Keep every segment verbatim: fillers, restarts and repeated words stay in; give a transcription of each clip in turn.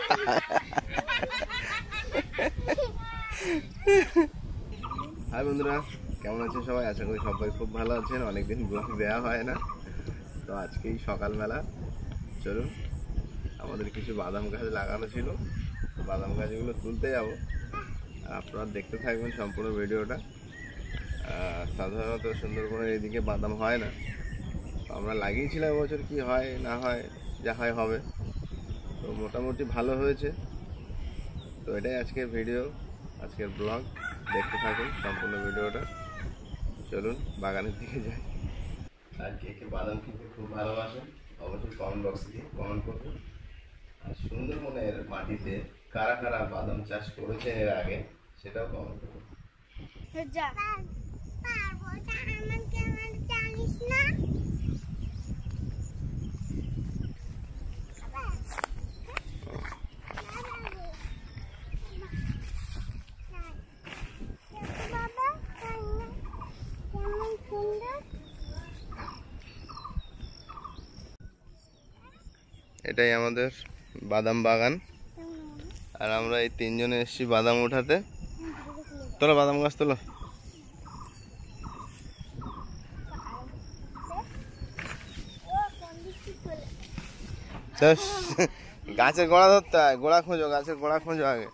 High বন্ধুরা, কেমন আছেন সবাই? আশা করি সবাই খুব ভালো আছেন। অনেকদিন ব্লগ দেওয়া হয় না, তো আজকেই সকালবেলা চলুন, আমাদের কিছু বাদাম গাছ লাগানো ছিল, বাদাম গাছগুলো তুলতে যাব। আপনারা দেখতে থাকবেন সম্পূর্ণ ভিডিওটা। সাধারণত সুন্দরবনের এদিকে বাদাম হয় না, আমরা লাগিয়েছিলাম এবছর, কি হয় না হয় যা হয় হবে। তো মোটামুটি ভালো হয়েছে। তো এটাই আজকের ভিডিও, আজকের ব্লগ। দেখতে থাকুন সম্পূর্ণ ভিডিওটা। চলুন বাগানের দিকে যাই। আর কে কে বাদাম খেতে খুব ভালোবাসেন অবশ্যই কমেন্ট বক্সে দিয়ে কমেন্ট করুন। আর সুন্দরবনের মাটিতে কারা কারা বাদাম চাষ করেছেন এর আগে সেটাও কমেন্ট করুন। এটাই আমাদের বাদাম বাগান, আর আমরা এই তিনজনে এসেছি বাদাম উঠাতে। তোলো বাদাম গাছ তোলো। গাছের গোড়া ধরতে হয়, গোড়া খোঁজো, গাছের গোড়া খোঁজো আগে।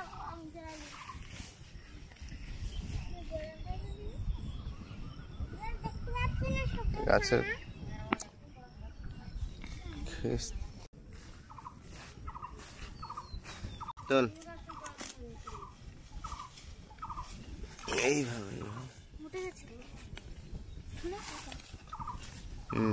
গাছের চল এইভাবে। হুম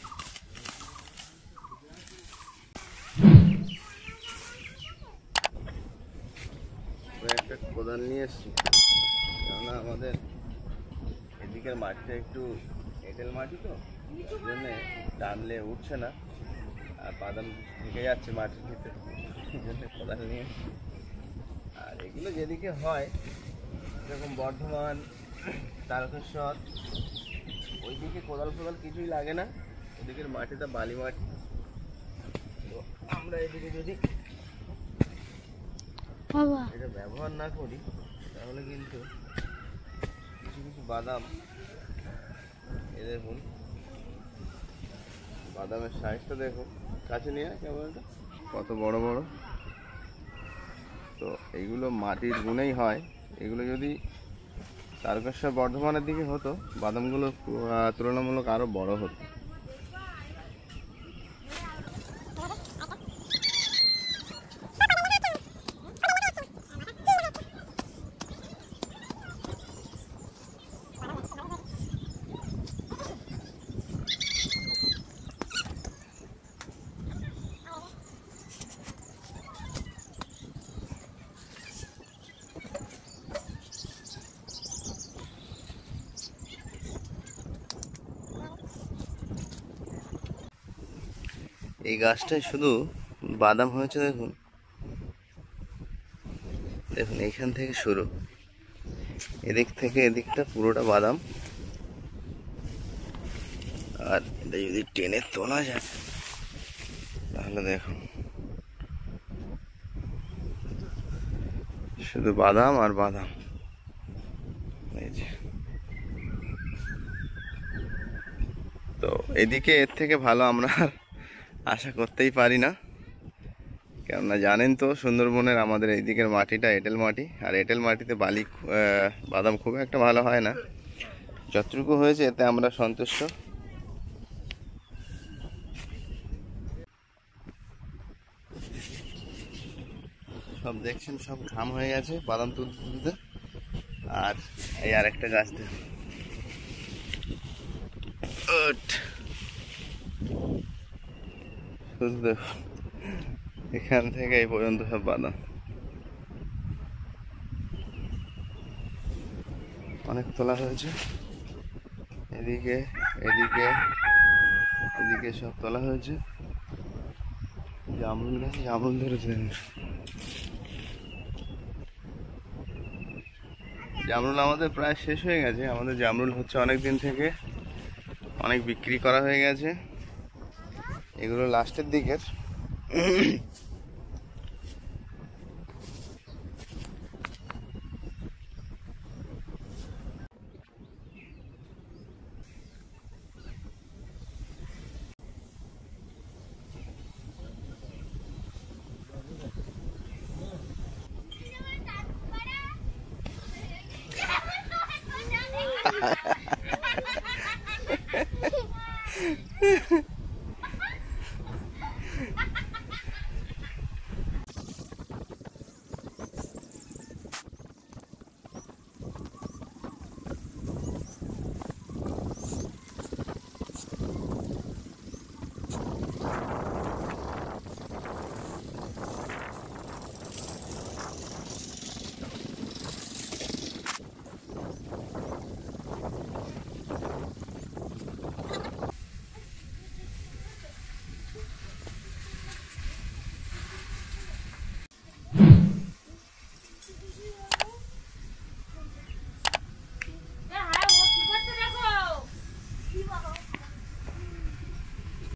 একটা কোদাল নিয়ে এসছি, কেননা আমাদের এদিকের মাটিটা একটু এঁটেল মাটি, তো ওই জন্যে টানলে উঠছে না আর বাদাম ঢেকে যাচ্ছে মাটির ভিতরে, এই জন্য কোদাল নিয়ে। আর এগুলো যেদিকে হয় যেরকম বর্ধমান, তারকেশ্বর, ওইদিকে কোদাল ফোদাল কিছুই লাগে না, ওদিকের মাটিটা বালি মাটি। তো আমরা এদিকে যদি এটা ব্যবহার না করি তাহলে কিন্তু কিছু কিছু বাদাম, এ দেখুন বাদামের সাইজটা দেখুন, কাছে নিয়ে ক্যামেরাটা কত বড় বড়। তো এইগুলো মাটির গুণেই হয়। এগুলো যদি তারকেশ্বর বর্ধমানের দিকে হতো বাদামগুলো তুলনামূলক আরো বড় হতো। এই গাছটায় শুধু বাদাম হয়েছে, দেখুন দেখুন এইখান থেকে শুরু, এদিক থেকে এদিকটা পুরোটা বাদাম। আর এটা যদি টেনে তোলা যায় তাহলে দেখুন শুধু বাদাম আর বাদাম। এই যে, তো এদিকে এর থেকে ভালো আমরা আশা করতেই পারি না, কেননা জানেন তো সুন্দরবনের আমাদের এই দিকের মাটিটা এঁটেল মাটি, আর এঁটেল মাটিতে বালি বাদাম খুব একটা ভালো হয় না। যতটুকু হয়েছে এতে আমরা সন্তুষ্ট। সব দেখছেন সব ঘাম হয়ে গেছে বাদাম তুলতে তুলতে। আর এই আর একটা গাছ দেখুন, দেখুন এখান থেকে এই পর্যন্ত সব বাদাম, অনেক তোলা হয়েছে। এদিকে এদিকে এদিকে সব তোলা হয়েছে। জামরুল গাছে জামরুল ধরেছে, জামরুল আমাদের প্রায় শেষ হয়ে গেছে। আমাদের জামরুল হচ্ছে অনেক দিন থেকে, অনেক বিক্রি করা হয়ে গেছে। এগুলো লাস্টের দিকের।